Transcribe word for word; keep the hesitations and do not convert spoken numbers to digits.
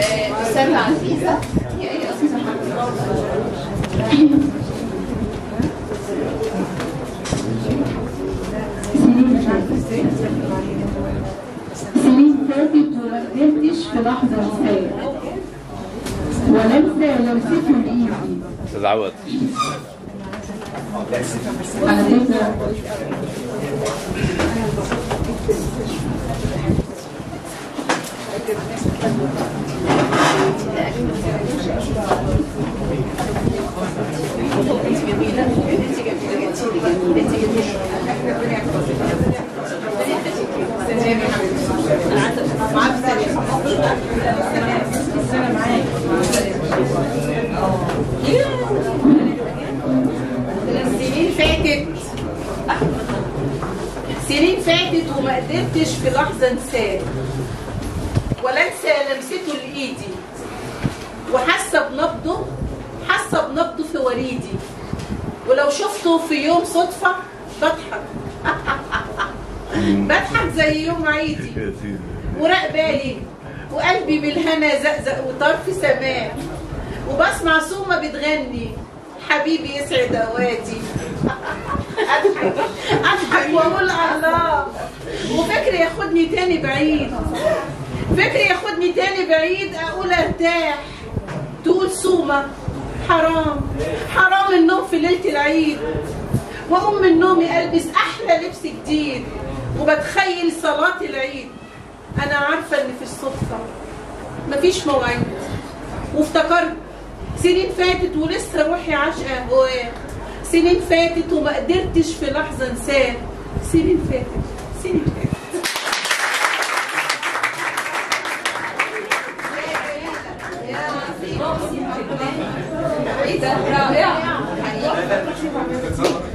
أستاذة عزيزة هي أي أستاذة سنين فاتت وما قدرتش في لحظة مثال ولمسة لمسته بإيدي. أستاذ عوض على فكرة انت جميلة انت جميلة انت جميلة انت جميلة انا عايزة معاك ثانية انا معاك سنين فاتت سنين فاتت وما قدرتش في لحظة انساه ولا انسى لمسته لايدي وحاسه بنبضه حاسه بنبضه في وريدي ولو شفته في يوم صدفه بضحك بضحك زي يوم عيدي وراق بالي وقلبي بالهنا زقزق وطار في سماه وبسمع سومه بتغني حبيبي يسعد اوقاتي اضحك اضحك واقول الله وفكري ياخدني تاني بعيد فكري ياخدني تاني بعيد اقول ارتاح تقول سومه حرام حرام النوم في ليله العيد واقوم من نومي البس احلى لبس جديد وبتخيل صلاه العيد انا عارفه ان في الصدفه مفيش مواعيد وافتكرت سنين فاتت ولسه روحي عاشقه هواه سنين فاتت وما قدرتش في لحظه انساه سنين فاتت سنين فاتت ايه ده رائعة